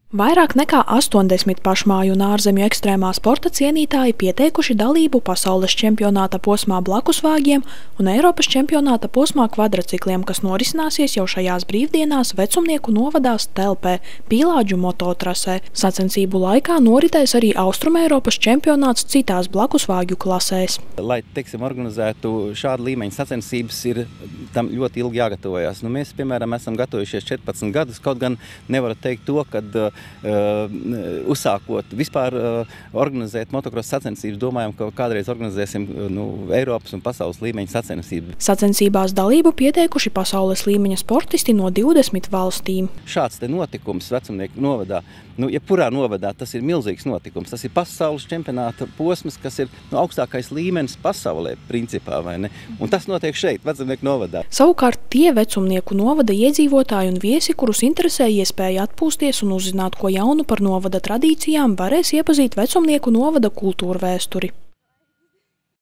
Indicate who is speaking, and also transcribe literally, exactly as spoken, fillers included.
Speaker 1: Vairāk nekā astoņdesmit pašmāju un ārzemju ekstrēmā sporta cienītāji pieteikuši dalību pasaules čempionāta posmā blakusvāģiem un Eiropas čempionāta posmā kvadracikliem, kas norisināsies jau šajās brīvdienās Vecumnieku novadā Stelpē, Pīlāģu mototrasē. Sacensību laikā noritēs arī Austrumeiropas čempionāts citās blakusvāģu klasēs.
Speaker 2: Lai, teiksim, organizētu šādu līmeņu sacensības, ir tam ļoti ilgi jāgatavojas. Nu, mēs, piemēram, esam gatavojušies četrpadsmit gadus, kaut gan nevaru teikt to, kad Uh, uzsākot vispār uh, organizēt motokrosa sacensības, domājam, ka kādreiz organizēsim uh, nu, Eiropas un pasaules līmeņa sacensību.
Speaker 1: Sacensībās dalību pieteikuši pasaules līmeņa sportisti no divdesmit valstīm.
Speaker 2: Šāds te notikums Vecumnieku novadā, nu, jebkurā novadā, tas ir milzīgs notikums. Tas ir pasaules čempionāta posms, kas ir nu, augstākais līmenis pasaulē, principā, vai ne? Un tas notiek šeit, Vecumnieku novadā.
Speaker 1: Savukārt tie Vecumnieku novada iedzīvotāji un viesi, kurus interesē iespēja atpūsties un uzzināt ko jaunu par novada tradīcijām, varēs iepazīt Vecumnieku novada kultūru vēsturi.